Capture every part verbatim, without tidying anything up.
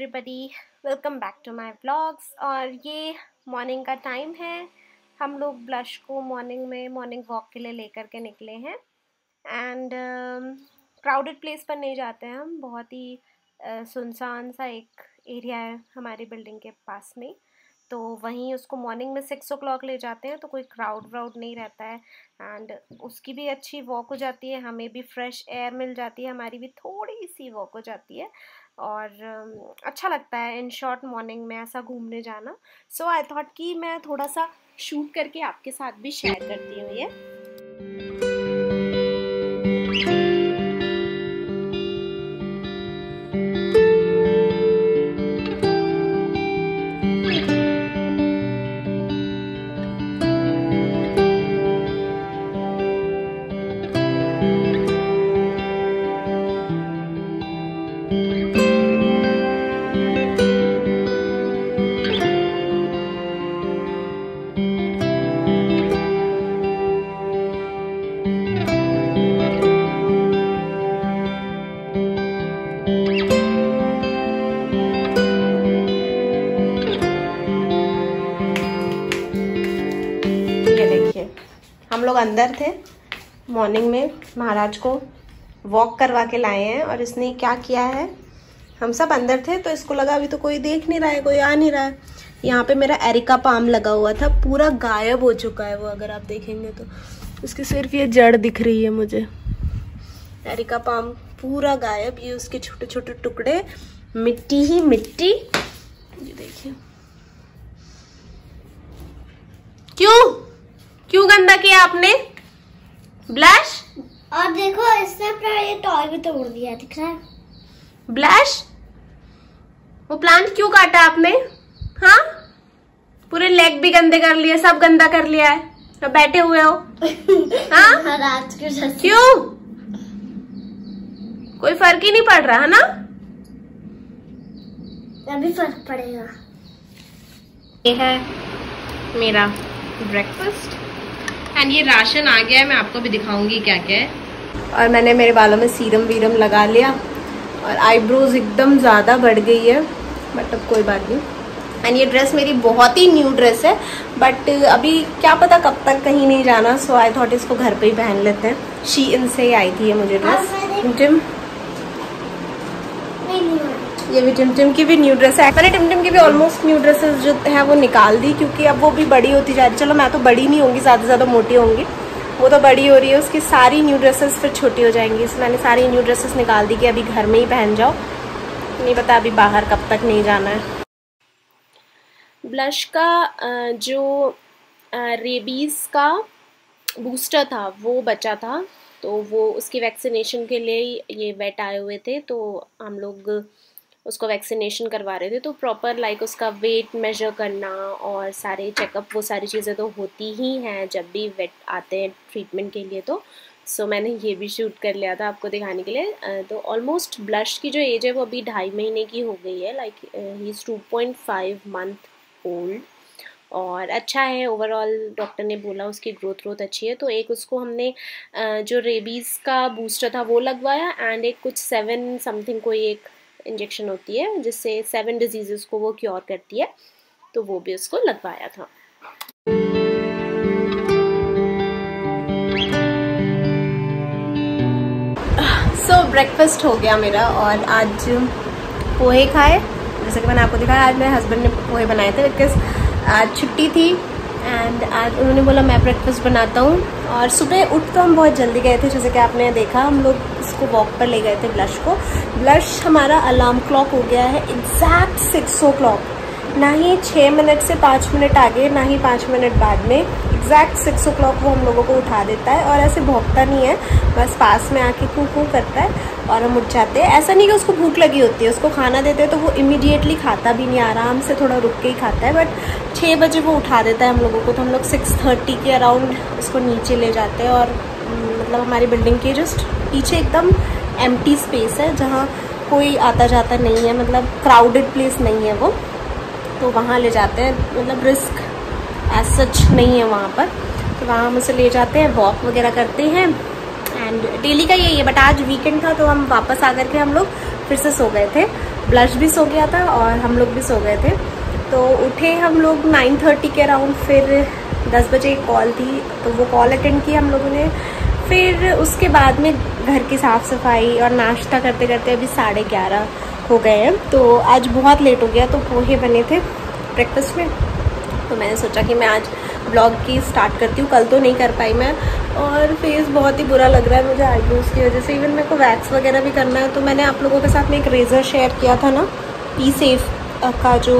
Everybody, welcome back to my vlogs. और ये morning का टाइम है। हम लोग ब्लश को मॉर्निंग में मॉर्निंग वॉक के लिए लेकर के निकले हैं एंड क्राउडेड प्लेस पर नहीं जाते हैं हम। बहुत ही uh, सुनसान सा एक एरिया है हमारी बिल्डिंग के पास में, तो वहीं उसको मॉर्निंग में सिक्स ओ क्लॉक ले जाते हैं तो कोई क्राउड व्राउड नहीं रहता है एंड उसकी भी अच्छी वॉक हो जाती है, हमें भी फ्रेश एयर मिल जाती है, हमारी भी थोड़ी सी वॉक हो जाती है और अच्छा लगता है इन शॉर्ट मॉर्निंग में ऐसा घूमने जाना। सो आई थॉट कि मैं थोड़ा सा शूट करके आपके साथ भी शेयर करती हूँ ये। हम लोग अंदर थे मॉर्निंग में, महाराज को वॉक करवा के लाए हैं और इसने क्या किया है, हम सब अंदर थे तो इसको लगा अभी तो कोई देख नहीं रहा है, कोई आ नहीं रहा है। यहाँ पे मेरा एरिका पाम लगा हुआ था, पूरा गायब हो चुका है वो, अगर आप देखेंगे तो उसकी सिर्फ ये जड़ दिख रही है मुझे। एरिका पाम पूरा गायब, ये उसके छोटे छोटे टुकड़े, मिट्टी ही मिट्टी। ये देखिए क्यों क्यों गंदा किया आपने ब्लश? और देखो इसने अपना ये टॉय भी तोड़ दिया, दिख रहा है ब्लश? वो प्लांट क्यों काटा आपने? हाँ, पूरे लेग भी गंदे कर लिए, सब गंदा कर लिया है, तो बैठे हुए हो हाँ? रात के क्यों? कोई फर्क ही नहीं पड़ रहा है ना? अभी फर्क पड़ेगा। ये है मेरा ब्रेकफास्ट एंड ये राशन आ गया है, मैं आपको भी दिखाऊंगी क्या क्या है। और मैंने मेरे बालों में सीरम वीरम लगा लिया और आईब्रोज एकदम ज़्यादा बढ़ गई है, बट अब कोई बात नहीं। एंड ये ड्रेस मेरी बहुत ही न्यू ड्रेस है, बट अभी क्या पता कब तक कहीं नहीं जाना, सो आई थॉट इसको घर पे ही पहन लेते हैं। शी इन से ही आई थी ये मुझे ड्रेस। टिम ये भी टिम टिम की भी न्यू ड्रेस है। मैंने टिम टिम की भी ऑलमोस्ट न्यू ड्रेसेस जो है वो निकाल दी, क्योंकि अब वो भी बड़ी होती जा रही है। चलो मैं तो बड़ी नहीं होंगी, ज़्यादा से ज़्यादा मोटी होंगी, वो तो बड़ी हो रही है, उसकी सारी न्यू ड्रेसेस फिर छोटी हो जाएंगी। इसलिए मैंने सारी न्यू ड्रेसेस निकाल दी कि अभी घर में ही पहन जाओ, नहीं पता अभी बाहर कब तक नहीं जाना है। ब्लश का जो रेबीज़ का बूस्टर था वो बचा था, तो वो उसकी वैक्सीनेशन के लिए ये वेट आए हुए थे, तो हम लोग उसको वैक्सीनेशन करवा रहे थे। तो प्रॉपर लाइक उसका वेट मेजर करना और सारे चेकअप, वो सारी चीज़ें तो होती ही हैं जब भी वेट आते हैं ट्रीटमेंट के लिए। तो सो so, मैंने ये भी शूट कर लिया था आपको दिखाने के लिए। तो ऑलमोस्ट ब्लश की जो एज है वो अभी ढाई महीने की हो गई है, like he is two point five month old और अच्छा है ओवरऑल। डॉक्टर ने बोला उसकी ग्रोथ ग्रोथ अच्छी है। तो एक उसको हमने जो रेबीज़ का बूस्टर था वो लगवाया एंड एक कुछ सेवन समथिंग कोई एक इंजेक्शन होती है जिससे सेवन डिजीज़ेस को वो क्योर करती है, तो वो भी उसको लगवाया था। सो so, ब्रेकफास्ट हो गया मेरा और आज पोहे खाए, जैसे कि मैंने आपको दिखाया। आज मेरे हस्बैंड ने पोहे बनाए थे बिकॉज आज छुट्टी थी एंड आज उन्होंने बोला मैं ब्रेकफास्ट बनाता हूँ। और सुबह उठ तो हम बहुत जल्दी गए थे, जैसे कि आपने देखा हम लोग इसको वॉक पर ले गए थे ब्लश को। ब्लश हमारा अलार्म क्लॉक हो गया है एग्जैक्ट सिक्स ओ क्लॉक, ना ही छः मिनट से पाँच मिनट आगे ना ही पाँच मिनट बाद में, एग्जैक्ट सिक्स ओ क्लॉक वो हम लोगों को उठा देता है। और ऐसे भौंकता नहीं है, बस पास में आके कू कू करता है और हम उठ जाते हैं। ऐसा नहीं कि उसको भूख लगी होती है, उसको खाना देते हैं तो वो इमीडिएटली खाता भी नहीं, आराम से थोड़ा रुक के ही खाता है। बट छः बजे वो उठा देता है हम लोगों को, तो हम लोग सिक्स थर्टी के अराउंड उसको नीचे ले जाते हैं। और मतलब हमारी बिल्डिंग के जस्ट पीछे एकदम एम्प्टी स्पेस है जहाँ कोई आता जाता नहीं है, मतलब क्राउडेड प्लेस नहीं है वो, तो वहाँ ले जाते हैं। मतलब रिस्क एज सच नहीं है वहाँ पर, तो वहाँ हम उसे ले जाते हैं, वॉक वगैरह करते हैं एंड डेली का यही है। बट आज वीकेंड था तो हम वापस आकर के हम लोग फिर से सो गए थे ब्लश भी सो गया था और हम लोग भी सो गए थे। तो उठे हम लोग नाइन थर्टी के अराउंड, फिर दस बजे एक कॉल थी तो वो कॉल अटेंड की हम लोगों ने। फिर उसके बाद में घर की साफ़ सफाई और नाश्ता करते करते अभी साढ़े ग्यारह हो गए हैं। तो आज बहुत लेट हो गया, तो पोहे बने थे ब्रेकफास्ट में, तो मैंने सोचा कि मैं आज ब्लॉग की स्टार्ट करती हूँ। कल तो नहीं कर पाई मैं, और फेस बहुत ही बुरा लग रहा है मुझे आईब्रोज की वजह से। इवन मेरे को वैक्स वगैरह भी करना है। तो मैंने आप लोगों के साथ में एक रेज़र शेयर किया था ना, पी सेफ का जो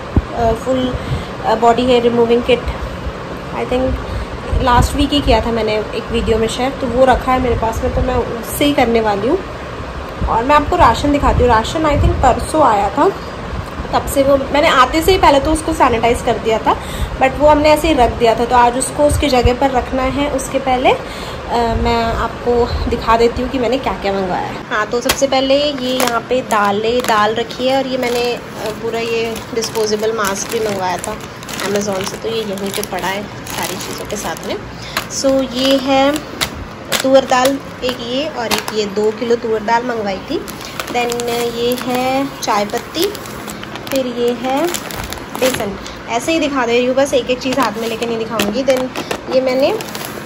full body hair removing kit, I think last week ही किया था मैंने एक वीडियो में शेयर, तो वो रखा है मेरे पास में, तो मैं उससे ही करने वाली हूँ। और मैं आपको राशन दिखाती हूँ। राशन आई थिंक परसों आया था, तब से वो मैंने आते से ही पहले तो उसको सैनिटाइज कर दिया था, बट वो हमने ऐसे ही रख दिया था। तो आज उसको उसकी जगह पर रखना है। उसके पहले आ, मैं आपको दिखा देती हूँ कि मैंने क्या क्या मंगवाया है। हाँ, तो सबसे पहले ये यहाँ पे दालें दाल रखी है, और ये मैंने पूरा ये डिस्पोजेबल मास्क भी मंगवाया था अमेज़ोन से, तो ये यहीं पे पड़ा है सारी चीज़ों के साथ में। सो so, ये है तुअर दाल एक, ये और एक ये दो किलो तुअर दाल मंगवाई थी। देन ये है चाय पत्ती, फिर ये है बेसन। ऐसे ही दिखा दे रही हूँ, बस एक एक चीज़ हाथ में लेके नहीं दिखाऊंगी। देन ये मैंने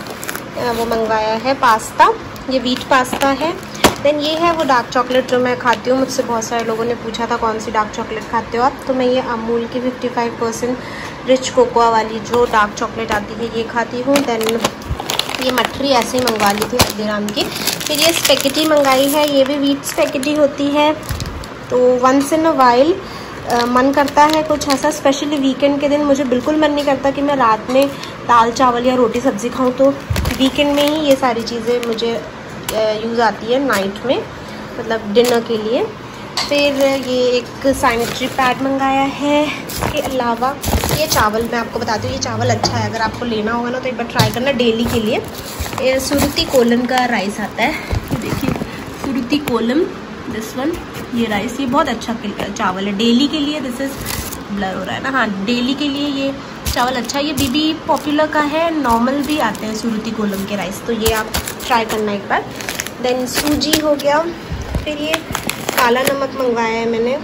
वो मंगवाया है पास्ता, ये व्हीट पास्ता है। देन ये है वो डार्क चॉकलेट जो मैं खाती हूँ। मुझसे बहुत सारे लोगों ने पूछा था कौन सी डार्क चॉकलेट खाते हो आप, तो मैं ये अमूल की fifty five percent rich cocoa वाली जो डार्क चॉकलेट आती है ये खाती हूँ। देन ये मठरी ऐसे ही मंगवा ली थी हल्दीराम की। फिर ये स्पेगेटी मंगाई है, ये भी व्हीट स्पेगेटी होती है। तो वंस इन अ वाइल मन करता है कुछ ऐसा, स्पेशली वीकेंड के दिन मुझे बिल्कुल मन नहीं करता कि मैं रात में दाल चावल या रोटी सब्ज़ी खाऊं, तो वीकेंड में ही ये सारी चीज़ें मुझे यूज़ आती है नाइट में, मतलब डिनर के लिए। फिर ये एक सैनिटरी पैड मंगाया है। इसके अलावा ये चावल मैं आपको बताती हूँ, ये चावल अच्छा है, अगर आपको लेना होगा ना तो एक बार ट्राई करना डेली के लिए। ये सुरुति कोलम का राइस आता है, ये देखिए सुरुति कोलम, दिस वन, ये राइस, ये बहुत अच्छा चावल है डेली के लिए। दिस इज़ ब्लर हो रहा है ना, हाँ, डेली के लिए ये चावल अच्छा है। ये बीबी पॉपुलर का है, नॉर्मल भी आते हैं सुरुति कोलम के राइस, तो ये आप ट्राई करना एक बार। देन सूजी हो गया। फिर ये काला नमक मंगवाया है मैंने,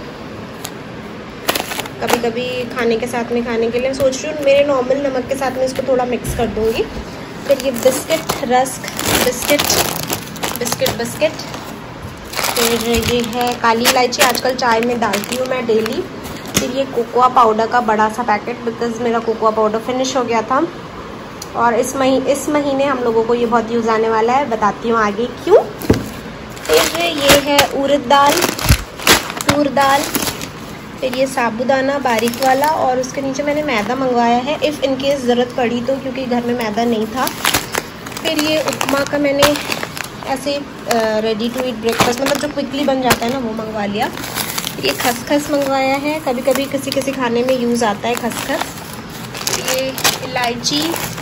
कभी कभी खाने के साथ में खाने के लिए सोच रही हूँ मेरे नॉर्मल नमक के साथ में इसको थोड़ा मिक्स कर दूँगी। फिर ये biscuit, rusk biscuit, biscuit biscuit. फिर ये है काली इलायची, आजकल चाय में डालती हूँ मैं डेली। फिर ये कोकोआ पाउडर का बड़ा सा पैकेट, बिकॉज मेरा कोकोआ पाउडर फिनिश हो गया था, और इस महीने इस महीने हम लोगों को ये बहुत यूज़ आने वाला है, बताती हूँ आगे क्यों। फिर ये है उड़द दाल, तूर दाल। फिर ये साबूदाना बारीक वाला, और उसके नीचे मैंने मैदा मंगवाया है इफ़ इनकेस ज़रूरत पड़ी तो, क्योंकि घर में मैदा नहीं था। फिर ये उपमा का मैंने ऐसे रेडी टू ईट ब्रेकफास्ट, मतलब जो क्विकली बन जाता है ना, वो मंगवा लिया। ये खसखस मंगवाया है, कभी कभी किसी किसी खाने में यूज़ आता है खसखस। ये इलायची,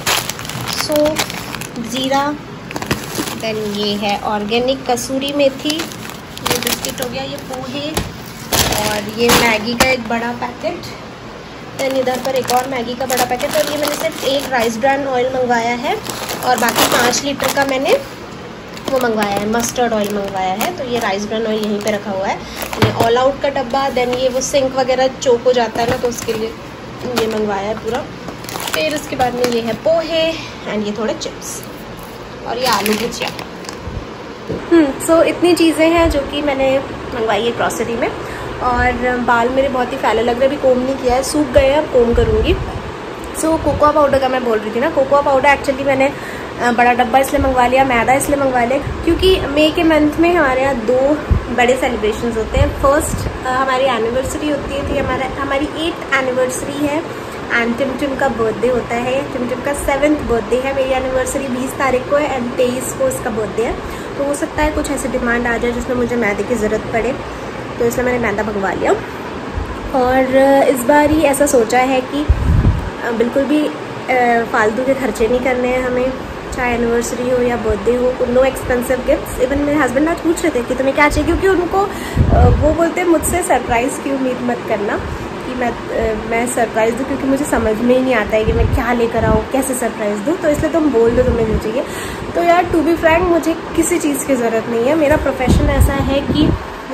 सौंफ, ज़ीरा। देन ये है ऑर्गेनिक कसूरी मेथी, ये बिस्किट हो गया, ये पोहे, और ये मैगी का एक बड़ा पैकेट। देन इधर पर एक और मैगी का बड़ा पैकेट, और ये मैंने सिर्फ एक राइस ब्रांड ऑयल मंगवाया है, और बाकी पाँच लीटर का मैंने वो मंगवाया है, मस्टर्ड ऑयल मंगवाया है। तो ये राइस ब्रांड ऑयल यहीं पे रखा हुआ है। ये ऑल आउट का डब्बा। देन ये वो सिंक वगैरह चोक हो जाता है ना, तो उसके लिए ये मंगवाया है पूरा। फिर उसके बाद में ये है पोहे, एंड ये थोड़े चिप्स, और ये आलू भुजिया। हम्म सो so, इतनी चीज़ें हैं जो कि मैंने मंगवाई है ग्रॉसरी में। और बाल मेरे बहुत ही फैले लग रहे, अभी कोम नहीं किया है, सूख गए हैं, अब कोम करूँगी। सो कोकोआ पाउडर का मैं बोल रही थी ना, कोकोआ पाउडर एक्चुअली मैंने बड़ा डब्बा इसलिए मंगवा लिया, मैदा इसलिए मंगवा लिया क्योंकि मई के मंथ में हमारे यहाँ दो बड़े सेलिब्रेशंस होते हैं। फर्स्ट हमारी एनिवर्सरी होती है, थी हमारा हमारी एट्थ एनिवर्सरी है, एंड टिमटिम का बर्थडे होता है। टिमटिम का सेवन्थ बर्थडे है, मेरी एनिवर्सरी बीस तारीख को है, एंड तेईस को इसका बर्थडे है। तो हो सकता है कुछ ऐसी डिमांड आ जाए जिसमें मुझे मैदे की ज़रूरत पड़े, तो इसलिए मैंने मैदा मंगवा लिया। और इस बार ही ऐसा सोचा है कि बिल्कुल भी फालतू के खर्चे नहीं करने हैं हमें, चाहे एनिवर्सरी हो या बर्थडे हो, नो एक्सपेंसिव गिफ्ट्स। इवन मेरे हस्बैंड आज पूछ रहे थे कि तुम्हें क्या चाहिए, क्योंकि उनको वो बोलते हैं मुझसे सरप्राइज़ की उम्मीद मत करना कि मैं मैं सरप्राइज़ दूँ, क्योंकि मुझे समझ में ही नहीं आता है कि मैं क्या लेकर आऊँ, कैसे सरप्राइज़ दूँ। तो इसलिए तुम बोल दो तुम्हें जो चाहिए। तो यार टू बी फ्रैंक मुझे किसी चीज़ की ज़रूरत नहीं है, मेरा प्रोफेशन ऐसा है कि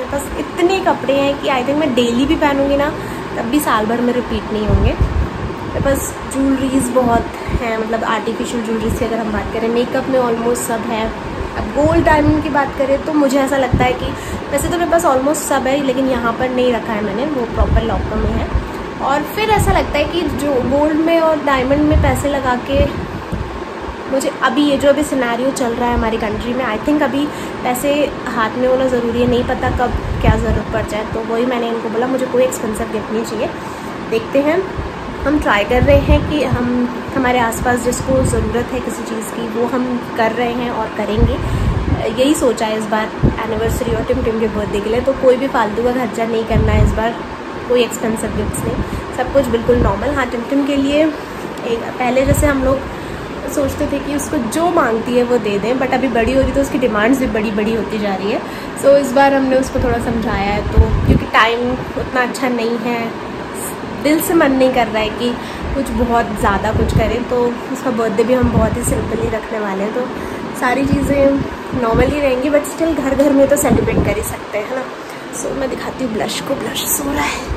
मेरे पास इतने कपड़े हैं कि आई थिंक मैं डेली भी पहनूंगी ना तब भी साल भर में रिपीट नहीं होंगे। मेरे पास ज्वेलरीज बहुत हैं, मतलब आर्टिफिशियल ज्वेलरीज की अगर हम बात करें, मेकअप में ऑलमोस्ट सब है। अब गोल्ड डायमंड की बात करें तो मुझे ऐसा लगता है कि वैसे तो मेरे पास ऑलमोस्ट सब है, लेकिन यहाँ पर नहीं रखा है मैंने, वो प्रॉपर लॉकर में है। और फिर ऐसा लगता है कि जो गोल्ड में और डायमंड में पैसे लगा के मुझे अभी ये जो अभी सिनेरियो चल रहा है हमारी कंट्री में, आई थिंक अभी पैसे हाथ में होना ज़रूरी है, नहीं पता कब क्या ज़रूरत पड़ जाए। तो वही मैंने इनको बोला मुझे कोई एक्सपेंसिव गिफ्ट नहीं चाहिए। देखते हैं, हम ट्राई कर रहे हैं कि हम हमारे आसपास जिसको ज़रूरत है किसी चीज़ की वो हम कर रहे हैं और करेंगे। यही सोचा है इस बार एनिवर्सरी और टिम टिम के बर्थडे के लिए, तो कोई भी फालतू का खर्चा नहीं करना है इस बार, कोई एक्सपेंसिव गिफ्ट्स नहीं, सब कुछ बिल्कुल नॉर्मल। हाँ, टिम टिम के लिए एक पहले जैसे हम लोग सोचते थे कि उसको जो मांगती है वो दे दें, बट अभी बड़ी हो रही तो उसकी डिमांड्स भी बड़ी बड़ी होती जा रही है। सो so, इस बार हमने उसको थोड़ा समझाया है, तो क्योंकि टाइम उतना अच्छा नहीं है, दिल से मन नहीं कर रहा है कि कुछ बहुत ज़्यादा कुछ करें, तो उसका बर्थडे भी हम बहुत ही सिंपल ही रखने वाले हैं। तो सारी चीज़ें नॉर्मल ही रहेंगी, बट स्टिल घर घर में तो सेलिब्रेट कर ही सकते हैं, है ना। सो so, मैं दिखाती हूँ ब्लश को, ब्लश सो रहा है।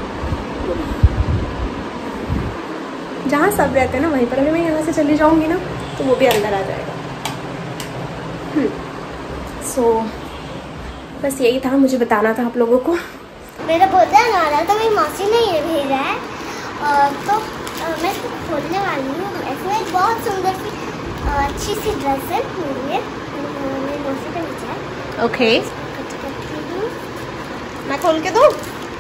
जहाँ सब रहते हैं ना वहीं पर, अगर मैं यहाँ से चली जाऊँगी ना तो वो भी अंदर आ जाएगा। सो so, बस यही था, मुझे बताना था आप लोगों को। मेरा बर्थडे आ रहा है तो मेरी मौसी ने ये भेजा है, और तो आ, मैं इसको खोलने वाली हूँ। इसमें एक बहुत सुंदर सी अच्छी सी ड्रेस है मेरी, मेरी मौसी का भेजा है। ओके, मैं खोल के दूँ?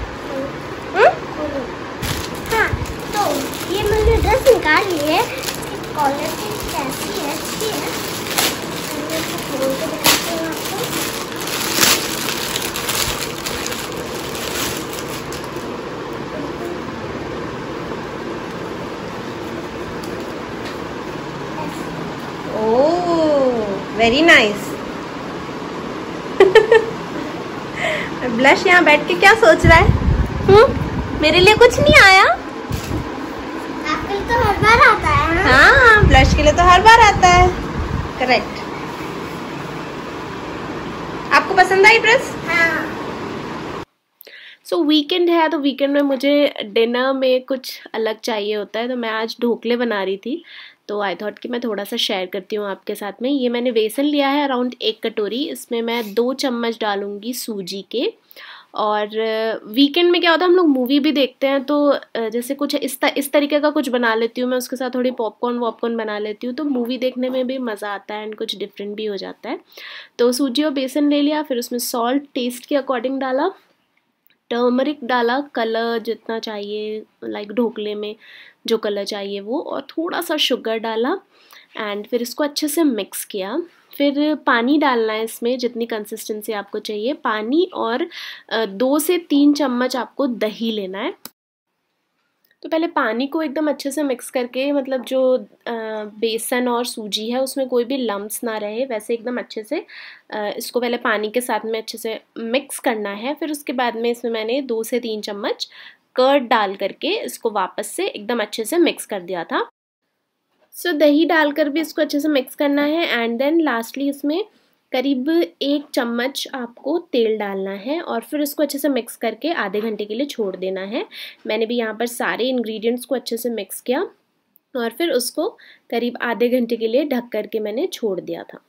हाँ, तो ये मैंने ड्रेस निकाल ली है, क्वालिटी कैसी है, अच्छी है। मैं इसको खोल के दिखाती हूँ आपको। Very nice. ब्लश यहाँ बैठ के क्या सोच रहा है? हम्म, मेरे लिए कुछ नहीं आया? आपके लिए तो हर बार आता है। हाँ, ब्लश के लिए तो हर बार आता है। करेक्ट। आपको पसंद आई ड्रेस? हाँ। सो so, वीकेंड है तो वीकेंड में मुझे डिनर में कुछ अलग चाहिए होता है, तो मैं आज ढोकले बना रही थी, तो आई थॉट कि मैं थोड़ा सा शेयर करती हूँ आपके साथ में। ये मैंने बेसन लिया है अराउंड एक कटोरी, इसमें मैं दो चम्मच डालूँगी सूजी के। और वीकेंड में क्या होता है, हम लोग मूवी भी देखते हैं, तो जैसे कुछ इस त, इस तरीके का कुछ बना लेती हूँ मैं, उसके साथ थोड़ी पॉपकॉर्न वॉपकॉर्न बना लेती हूँ, तो मूवी देखने में भी मज़ा आता है एंड कुछ डिफरेंट भी हो जाता है। तो सूजी और बेसन ले लिया, फिर उसमें सॉल्ट टेस्ट के अकॉर्डिंग डाला, टर्मरिक डाला, कलर जितना चाहिए लाइक ढोकले में जो कलर चाहिए वो, और थोड़ा सा शुगर डाला एंड फिर इसको अच्छे से मिक्स किया। फिर पानी डालना है इसमें जितनी कंसिस्टेंसी आपको चाहिए पानी, और दो से तीन चम्मच आपको दही लेना है। तो पहले पानी को एकदम अच्छे से मिक्स करके, मतलब जो बेसन और सूजी है उसमें कोई भी लम्प्स ना रहे, वैसे एकदम अच्छे से इसको पहले पानी के साथ में अच्छे से मिक्स करना है। फिर उसके बाद में इसमें मैंने दो से तीन चम्मच कर्ड डाल करके इसको वापस से एकदम अच्छे से मिक्स कर दिया था। सो so, दही डालकर भी इसको अच्छे से मिक्स करना है एंड देन लास्टली इसमें करीब एक चम्मच आपको तेल डालना है, और फिर इसको अच्छे से मिक्स करके आधे घंटे के लिए छोड़ देना है। मैंने भी यहाँ पर सारे इंग्रेडिएंट्स को अच्छे से मिक्स किया और फिर उसको करीब आधे घंटे के लिए ढक करके मैंने छोड़ दिया था।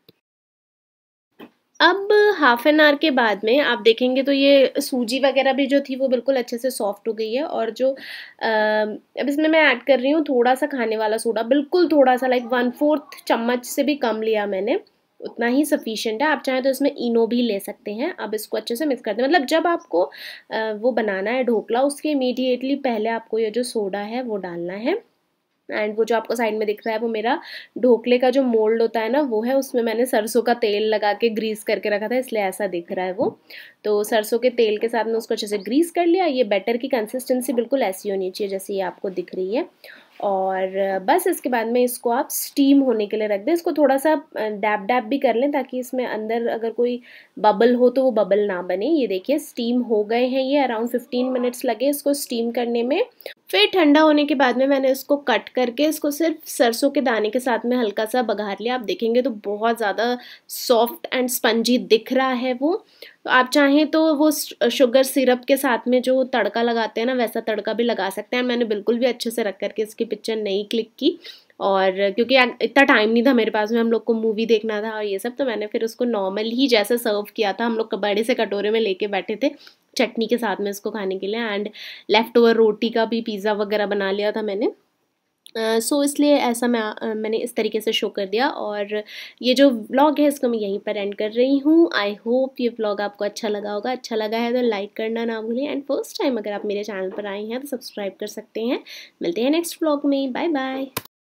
अब हाफ एन आवर के बाद में आप देखेंगे तो ये सूजी वगैरह भी जो थी वो बिल्कुल अच्छे से सॉफ्ट हो गई है, और जो आ, अब इसमें मैं ऐड कर रही हूँ थोड़ा सा खाने वाला सोडा, बिल्कुल थोड़ा सा, लाइक वन फोर्थ चम्मच से भी कम लिया मैंने, उतना ही सफिशिएंट है। आप चाहें तो इसमें इनो भी ले सकते हैं। अब इसको अच्छे से मिक्स करते हैं, मतलब जब आपको आ, वो बनाना है ढोकला उसके इमीडिएटली पहले आपको ये जो सोडा है वो डालना है। एंड वो जो आपको साइड में दिख रहा है वो मेरा ढोकले का जो मोल्ड होता है ना वो है, उसमें मैंने सरसों का तेल लगा के ग्रीस करके रखा था, इसलिए ऐसा दिख रहा है वो। तो सरसों के तेल के साथ में उसको अच्छे से ग्रीस कर लिया। ये बैटर की कंसिस्टेंसी बिल्कुल ऐसी होनी चाहिए जैसे ये आपको दिख रही है, और बस इसके बाद में इसको आप स्टीम होने के लिए रख दें। इसको थोड़ा सा डैब डैब भी कर लें ताकि इसमें अंदर अगर कोई बबल हो तो वो बबल ना बने। ये देखिए स्टीम हो गए हैं, ये अराउंड फिफ्टीन मिनट्स लगे इसको स्टीम करने में। फिर ठंडा होने के बाद में मैंने इसको कट करके इसको सिर्फ सरसों के दाने के साथ में हल्का सा बघार लिया। आप देखेंगे तो बहुत ज़्यादा सॉफ्ट एंड स्पंजी दिख रहा है वो। तो आप चाहें तो वो शुगर सिरप के साथ में जो तड़का लगाते हैं ना, वैसा तड़का भी लगा सकते हैं। मैंने बिल्कुल भी अच्छे से रख करके इसकी पिक्चर नहीं क्लिक की, और क्योंकि इतना टाइम नहीं था मेरे पास में, हम लोग को मूवी देखना था और ये सब, तो मैंने फिर उसको नॉर्मल ही जैसे सर्व किया था। हम लोग बड़े से कटोरे में लेके बैठे थे चटनी के साथ में इसको खाने के लिए, एंड लेफ्ट ओवर रोटी का भी पिज़्ज़ा वगैरह बना लिया था मैंने। सो uh, so इसलिए ऐसा मैं uh, मैंने इस तरीके से शो कर दिया। और ये जो व्लॉग है इसको मैं यहीं पर एंड कर रही हूँ। आई होप ये व्लॉग आपको अच्छा लगा होगा। अच्छा लगा है तो लाइक करना ना भूलें, एंड फर्स्ट टाइम अगर आप मेरे चैनल पर आए हैं तो सब्सक्राइब कर सकते हैं। मिलते हैं नेक्स्ट व्लॉग में। Bye bye.